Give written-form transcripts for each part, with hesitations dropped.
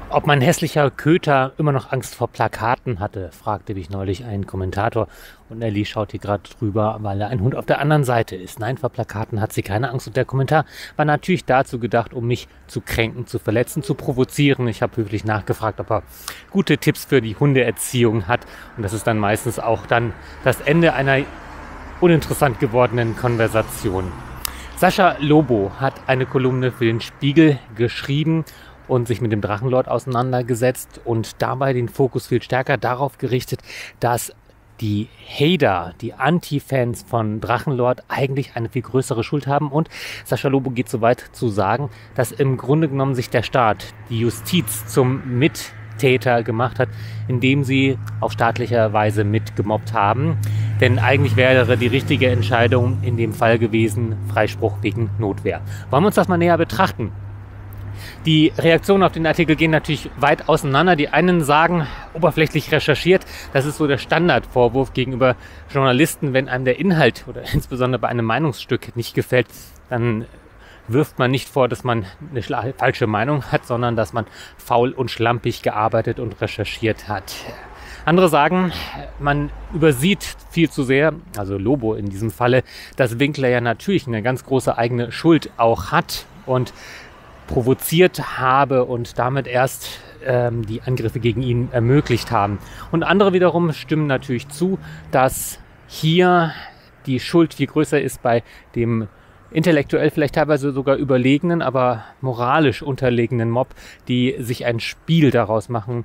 Ob mein hässlicher Köter immer noch Angst vor Plakaten hatte, fragte mich neulich ein Kommentator. Und Ellie schaut hier gerade drüber, weil da ein Hund auf der anderen Seite ist. Nein, vor Plakaten hat sie keine Angst. Und der Kommentar war natürlich dazu gedacht, um mich zu kränken, zu verletzen, zu provozieren. Ich habe höflich nachgefragt, ob er gute Tipps für die Hundeerziehung hat. Und das ist dann meistens auch dann das Ende einer uninteressant gewordenen Konversation. Sascha Lobo hat eine Kolumne für den Spiegel geschrieben und sich mit dem Drachenlord auseinandergesetzt und dabei den Fokus viel stärker darauf gerichtet, dass die Hater, die Anti-Fans von Drachenlord eigentlich eine viel größere Schuld haben. Und Sascha Lobo geht so weit zu sagen, dass im Grunde genommen sich der Staat, die Justiz zum Mittäter gemacht hat, indem sie auf staatlicher Weise mitgemobbt haben. Denn eigentlich wäre die richtige Entscheidung in dem Fall gewesen, Freispruch wegen Notwehr. Wollen wir uns das mal näher betrachten? Die Reaktionen auf den Artikel gehen natürlich weit auseinander. Die einen sagen, oberflächlich recherchiert, das ist so der Standardvorwurf gegenüber Journalisten. Wenn einem der Inhalt oder insbesondere bei einem Meinungsstück nicht gefällt, dann wirft man nicht vor, dass man eine falsche Meinung hat, sondern dass man faul und schlampig gearbeitet und recherchiert hat. Andere sagen, man übersieht viel zu sehr, also Lobo in diesem Falle, dass Winkler ja natürlich eine ganz große eigene Schuld auch hat und provoziert habe und damit erst die Angriffe gegen ihn ermöglicht haben. Und andere wiederum stimmen natürlich zu, dass hier die Schuld viel größer ist bei dem intellektuell vielleicht teilweise sogar überlegenen, aber moralisch unterlegenen Mob, die sich ein Spiel daraus machen,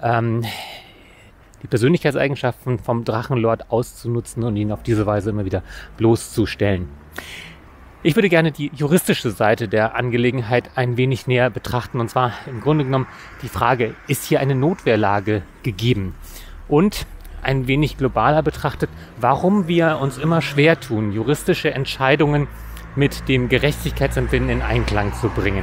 die Persönlichkeitseigenschaften vom Drachenlord auszunutzen und ihn auf diese Weise immer wieder bloßzustellen. Ich würde gerne die juristische Seite der Angelegenheit ein wenig näher betrachten. Und zwar im Grunde genommen die Frage, ist hier eine Notwehrlage gegeben? Und ein wenig globaler betrachtet, warum wir uns immer schwer tun, juristische Entscheidungen mit dem Gerechtigkeitsempfinden in Einklang zu bringen.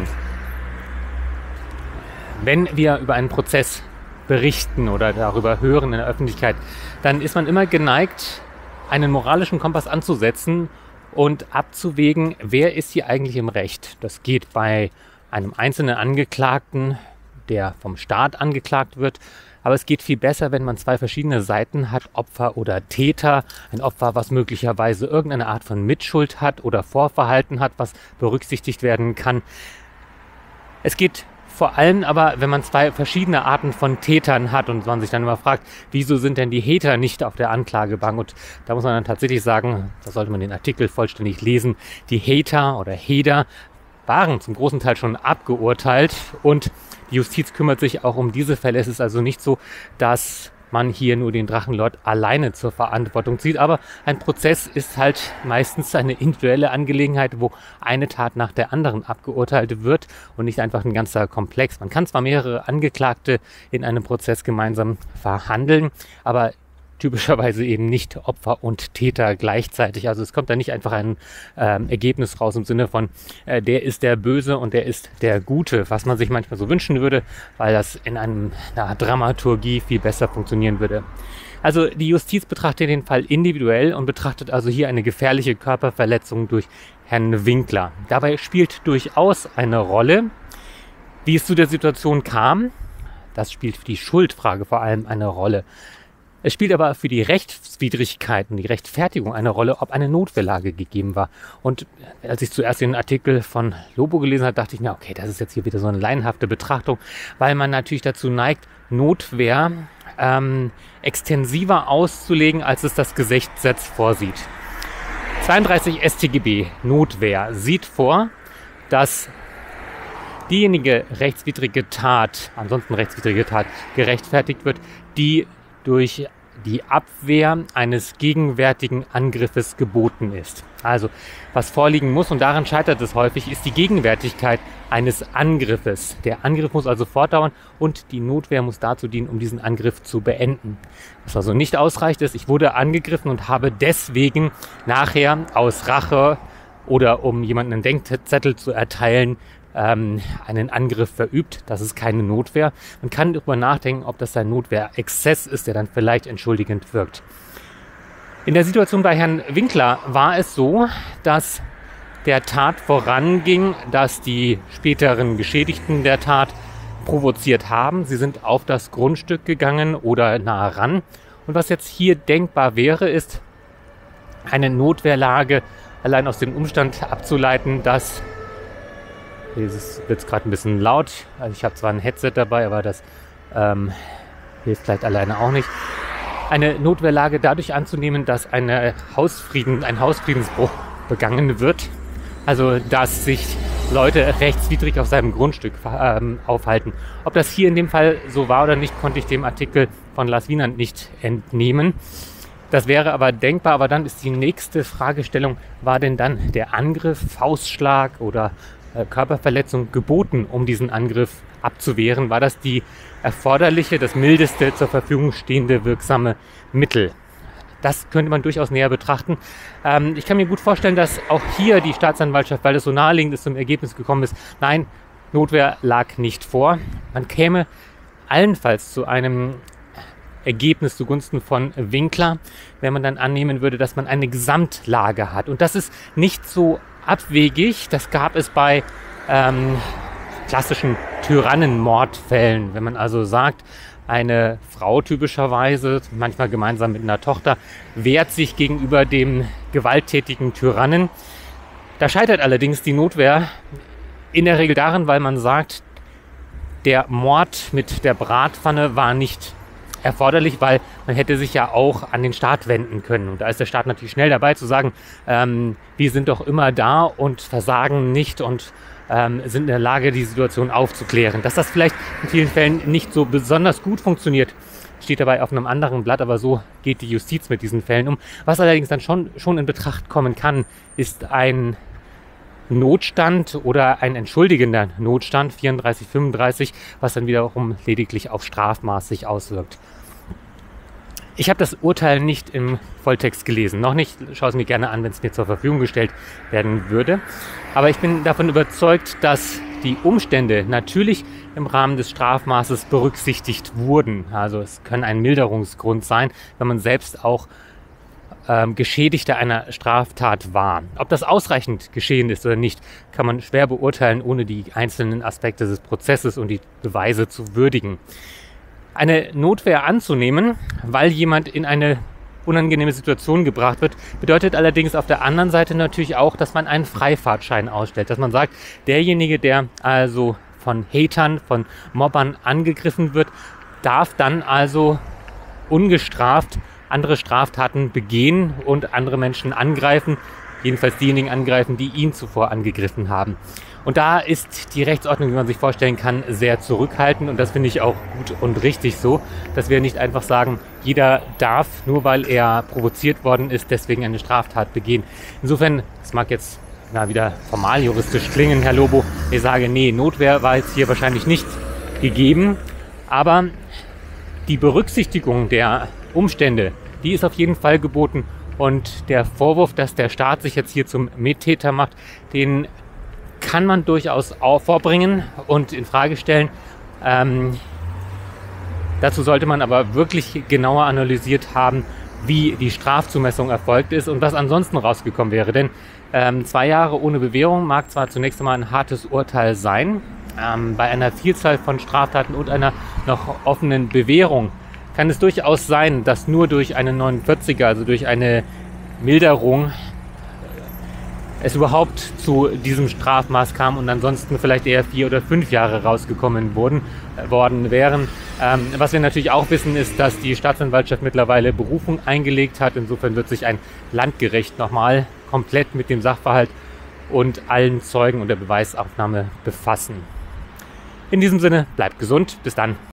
Wenn wir über einen Prozess berichten oder darüber hören in der Öffentlichkeit, dann ist man immer geneigt, einen moralischen Kompass anzusetzen und abzuwägen, wer ist hier eigentlich im Recht. Das geht bei einem einzelnen Angeklagten, der vom Staat angeklagt wird. Aber es geht viel besser, wenn man zwei verschiedene Seiten hat, Opfer oder Täter. Ein Opfer, was möglicherweise irgendeine Art von Mitschuld hat oder Vorverhalten hat, was berücksichtigt werden kann. Es geht vor allem aber, wenn man zwei verschiedene Arten von Tätern hat und man sich dann immer fragt, wieso sind denn die Hater nicht auf der Anklagebank? Und da muss man dann tatsächlich sagen, da sollte man den Artikel vollständig lesen, die Hater oder Heder waren zum großen Teil schon abgeurteilt und die Justiz kümmert sich auch um diese Fälle. Es ist also nicht so, dass man hier nur den Drachenlord alleine zur Verantwortung zieht. Aber ein Prozess ist halt meistens eine individuelle Angelegenheit, wo eine Tat nach der anderen abgeurteilt wird und nicht einfach ein ganzer Komplex. Man kann zwar mehrere Angeklagte in einem Prozess gemeinsam verhandeln, aber typischerweise eben nicht Opfer und Täter gleichzeitig. Also es kommt da nicht einfach ein Ergebnis raus im Sinne von, der ist der Böse und der ist der Gute, was man sich manchmal so wünschen würde, weil das in einer Dramaturgie viel besser funktionieren würde. Also die Justiz betrachtet den Fall individuell und betrachtet also hier eine gefährliche Körperverletzung durch Herrn Winkler. Dabei spielt durchaus eine Rolle, wie es zu der Situation kam. Das spielt für die Schuldfrage vor allem eine Rolle. Es spielt aber für die Rechtswidrigkeit und die Rechtfertigung eine Rolle, ob eine Notwehrlage gegeben war. Und als ich zuerst den Artikel von Lobo gelesen habe, dachte ich mir, okay, das ist jetzt hier wieder so eine laienhafte Betrachtung, weil man natürlich dazu neigt, Notwehr extensiver auszulegen, als es das Gesetz vorsieht. 32 StGB Notwehr sieht vor, dass diejenige rechtswidrige Tat, ansonsten rechtswidrige Tat, gerechtfertigt wird, die durch die Abwehr eines gegenwärtigen Angriffes geboten ist. Also, was vorliegen muss, und daran scheitert es häufig, ist die Gegenwärtigkeit eines Angriffes. Der Angriff muss also fortdauern und die Notwehr muss dazu dienen, um diesen Angriff zu beenden. Was also nicht ausreicht, ist, ich wurde angegriffen und habe deswegen nachher aus Rache oder um jemanden einen Denkzettel zu erteilen, einen Angriff verübt. Das ist keine Notwehr. Man kann darüber nachdenken, ob das ein Notwehrexzess ist, der dann vielleicht entschuldigend wirkt. In der Situation bei Herrn Winkler war es so, dass der Tat voranging, dass die späteren Geschädigten der Tat provoziert haben. Sie sind auf das Grundstück gegangen oder nah ran. Und was jetzt hier denkbar wäre, ist eine Notwehrlage allein aus dem Umstand abzuleiten, dass, hier wird es gerade ein bisschen laut, also ich habe zwar ein Headset dabei, aber das hilft vielleicht alleine auch nicht. Eine Notwehrlage dadurch anzunehmen, dass ein Hausfriedensbruch begangen wird, also dass sich Leute rechtswidrig auf seinem Grundstück aufhalten. Ob das hier in dem Fall so war oder nicht, konnte ich dem Artikel von Lars Wienand nicht entnehmen. Das wäre aber denkbar, aber dann ist die nächste Fragestellung, war denn dann der Angriff, Faustschlag oder Körperverletzung geboten, um diesen Angriff abzuwehren? War das die erforderliche, das mildeste zur Verfügung stehende wirksame Mittel? Das könnte man durchaus näher betrachten. Ich kann mir gut vorstellen, dass auch hier die Staatsanwaltschaft, weil es so naheliegend ist, zum Ergebnis gekommen ist, nein, Notwehr lag nicht vor. Man käme allenfalls zu einem Ergebnis zugunsten von Winkler, wenn man dann annehmen würde, dass man eine Gesamtlage hat. Und das ist nicht so abwegig. Das gab es bei klassischen Tyrannenmordfällen. Wenn man also sagt, eine Frau typischerweise, manchmal gemeinsam mit einer Tochter, wehrt sich gegenüber dem gewalttätigen Tyrannen. Da scheitert allerdings die Notwehr in der Regel darin, weil man sagt, der Mord mit der Bratpfanne war nicht erforderlich, weil man hätte sich ja auch an den Staat wenden können. Und da ist der Staat natürlich schnell dabei zu sagen, wir sind doch immer da und versagen nicht und sind in der Lage, die Situation aufzuklären. Dass das vielleicht in vielen Fällen nicht so besonders gut funktioniert, steht dabei auf einem anderen Blatt, aber so geht die Justiz mit diesen Fällen um. Was allerdings dann schon in Betracht kommen kann, ist ein Notstand oder ein entschuldigender Notstand, 34, 35, was dann wiederum lediglich auf Strafmaß sich auswirkt. Ich habe das Urteil nicht im Volltext gelesen, noch nicht, schaue es mir gerne an, wenn es mir zur Verfügung gestellt werden würde. Aber ich bin davon überzeugt, dass die Umstände natürlich im Rahmen des Strafmaßes berücksichtigt wurden. Also es kann ein Milderungsgrund sein, wenn man selbst auch Geschädigter einer Straftat war. Ob das ausreichend geschehen ist oder nicht, kann man schwer beurteilen, ohne die einzelnen Aspekte des Prozesses und die Beweise zu würdigen. Eine Notwehr anzunehmen, weil jemand in eine unangenehme Situation gebracht wird, bedeutet allerdings auf der anderen Seite natürlich auch, dass man einen Freifahrtschein ausstellt. Dass man sagt, derjenige, der also von Hatern, von Mobbern angegriffen wird, darf dann also ungestraft andere Straftaten begehen und andere Menschen angreifen, jedenfalls diejenigen angreifen, die ihn zuvor angegriffen haben. Und da ist die Rechtsordnung, wie man sich vorstellen kann, sehr zurückhaltend und das finde ich auch gut und richtig so, dass wir nicht einfach sagen, jeder darf, nur weil er provoziert worden ist, deswegen eine Straftat begehen. Insofern, das mag jetzt wieder formal juristisch klingen, Herr Lobo, ich sage, nee, Notwehr war jetzt hier wahrscheinlich nicht gegeben, aber die Berücksichtigung der Umstände, die ist auf jeden Fall geboten und der Vorwurf, dass der Staat sich jetzt hier zum Mittäter macht, den kann man durchaus auch vorbringen und in Frage stellen. Dazu sollte man aber wirklich genauer analysiert haben, wie die Strafzumessung erfolgt ist und was ansonsten rausgekommen wäre. Denn 2 Jahre ohne Bewährung mag zwar zunächst einmal ein hartes Urteil sein, bei einer Vielzahl von Straftaten und einer noch offenen Bewährung kann es durchaus sein, dass nur durch eine 49er, also durch eine Milderung, es überhaupt zu diesem Strafmaß kam und ansonsten vielleicht eher 4 oder 5 Jahre rausgekommen worden wären. Was wir natürlich auch wissen, ist, dass die Staatsanwaltschaft mittlerweile Berufung eingelegt hat. Insofern wird sich ein Landgericht nochmal komplett mit dem Sachverhalt und allen Zeugen und der Beweisaufnahme befassen. In diesem Sinne, bleibt gesund. Bis dann.